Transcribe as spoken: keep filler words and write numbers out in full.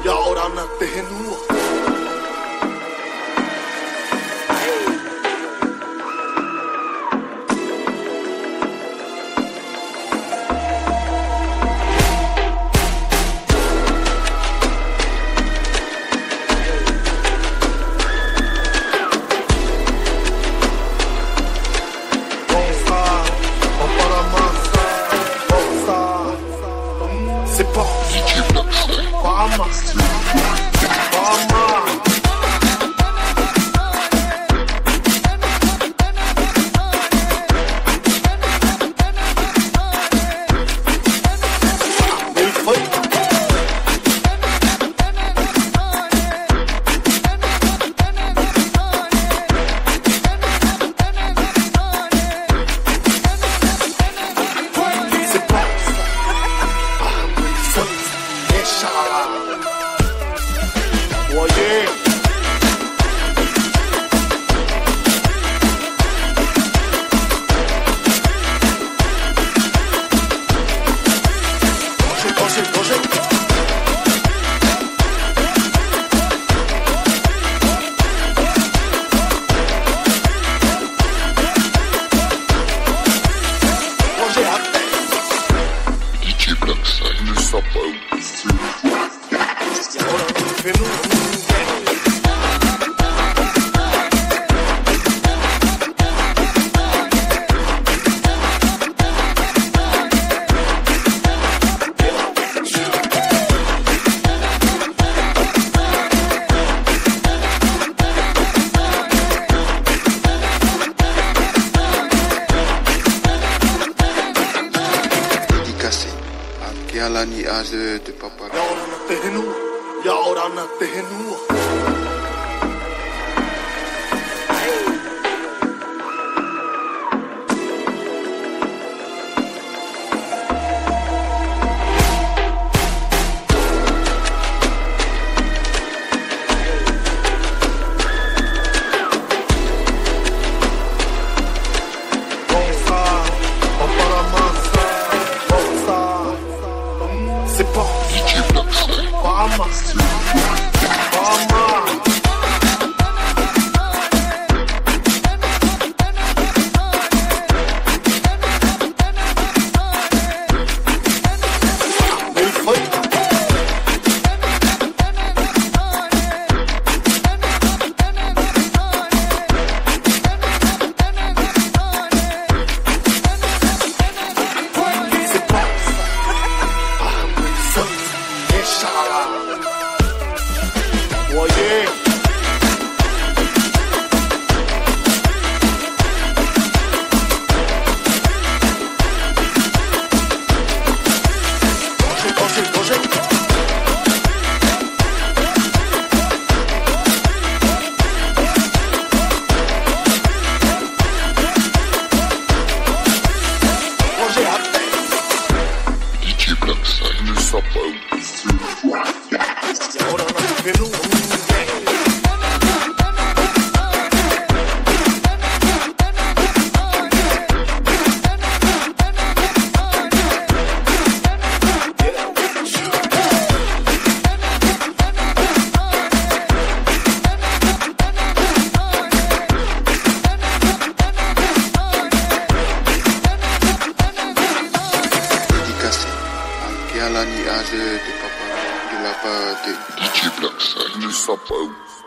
y ahora nace genúa. C'est pas Bahama, Bahama. Oye, oye, oye, oye. D J Blackside ne sort pas où Fais-nous. Anche alla niase de papa. Y ahora nace genúa, y ahora nace genúa. C'est pas Bahama, Bahama. Oye, D J Blackside ne sort pas où ahora nace genúa. Alla niase de papa de la part de D J Blackside ne sort pas où